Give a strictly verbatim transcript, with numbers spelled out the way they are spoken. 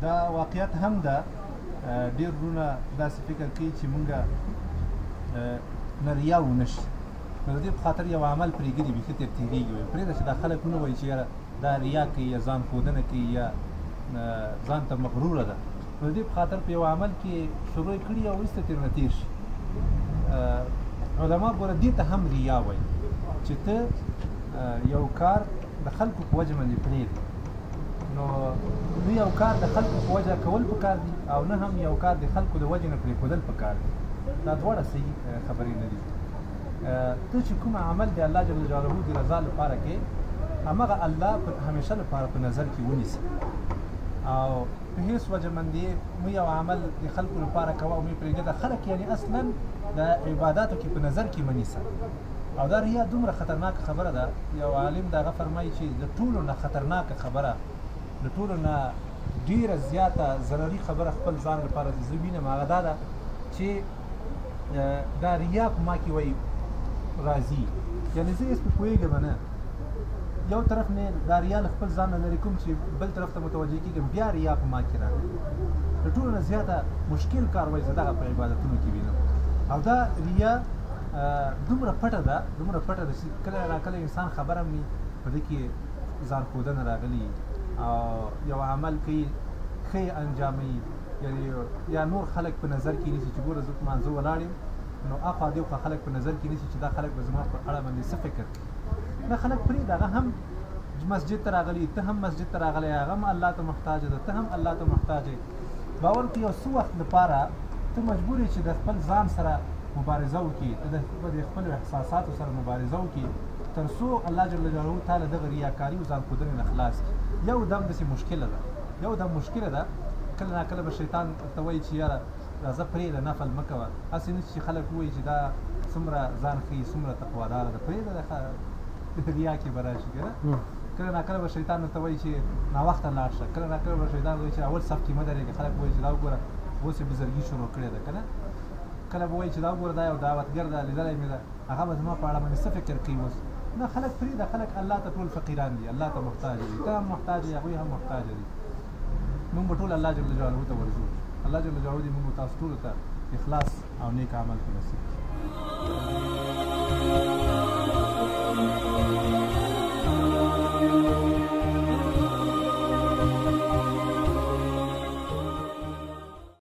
دا واقعیت هم ده ډېر وروڼه داسې فکر کوي چې مونږ نه ریا ونه شي نو د دې په خاطر یو عمل پرېږدي بیخي تر تېرېږي وایي پرېږده چې دا خلک ونه وایي چې یاره دا ریا کوي یا ځان ښودنه کوي یا ځان ته مغروره ده نو د دې په خاطر په یو عمل کې شروع یې کړي او وروسته ترېنه تېر شي علما ګوره دې ته هم ریا وایي چې ته یو کار د خلکو په وجه باندې پرېږدي نو نه یو کار د خلکو په وجه کول پکار دي او نه هم یو کار د خلکو د وجې نه پرېښودل پکار دي دا دواړه صحیح خبرې نه دي ته چې کوم عمل د الله جل جلاله د رضا لپاره کوې همغه الله همیشه لپاره په نظر کې ونیسه او په هېڅ وجه باندې مو یو عمل د خلکو لپاره کوه او مې پرېږده خلک یعنې اصلا د عباداتو کې په نظر کې مه نیسه او دا ریا دومره خطرناکه خبره ده یو عالم د هغه فرمایي چې د ټولو نه خطرناکه خبره د ټولو نه ډېره زیاته ضرري خبره خپل ځان لپاره چې زه وینم هغه دا ده چې دا ریا په ما کې وایي راځي یعنې زه هېڅ پې پوهېږم نه یو طرف نه دا ریا له خپل ځان نه لرې کوم چې بل طرف ته متوجه کېږم بیا ریا په ما کې راغلی د ټولو نه زیاته مشکل کار وایي زه دغه په عبادتونو کې وینم او دا ریا دومره پټه ده دومره پټه ده چې کله ناکله انسان خبر هم وي په دې کې ځان ښودنه راغلي او یو عمل کوي ښه یې انجاموي یعنې یا نور خلک په نظر کې نیسي چې ګوره زه په مانځه ولاړ یم نو اخوا دېخوا خلک په نظر کې نیسي چې دا خلک به زما په اړه باندې څه فکر کوي دا خلک پرېږده هغه هم مسجد ته راغلي ته هم مسجد ته راغلی هغه هم الله ته محتاج ده ته هم الله ته محتاج یې باور کړي یو څه وخت لپاره ته مجبور یې چې د خپل ځان سره مبارزه وکړي ته د خپلو احساساتو سره مبارزه وکړي تر څو الله جل جلاله تعالی دغه ریاکاري او ځان ښودنې نه خلاص کړي یو دم داسې مشکله ده یو دم مشکله ده کله ناکله به شیطان ته وایي چې یاره راځه پرېږده نفل مه کوه هسې نه چې خلک ووایي چې دا څومره ځان ښیي څومره تقواداره ده پرېږده ریا کې به راشي که نه کله ناکله به شیطان ورته وایي چې ناوخته لاړ شه کله ناکله به شیطان وایي چې اول صف کې مه درېږه خلک به وایي چې دا وګوره اوس یې بزرګي شروع کړې ده که نه کله به وایي چې دا وګوره دا یو دعوتګر ده لیدلی مې ده هغه به زما په اړه باندې څه فکر کوي اوس نه خلک پرېږده خلک الله ته ټول فقیران دي الله ته محتاج دي ته هم محتاج یې هغوی هم محتاج دي موږ به ټول الله جل جلاله ته ورځو الله جل جلاله دې موږ تاسو ټولو ته اخلاص او نیک عمل په نصیب کړي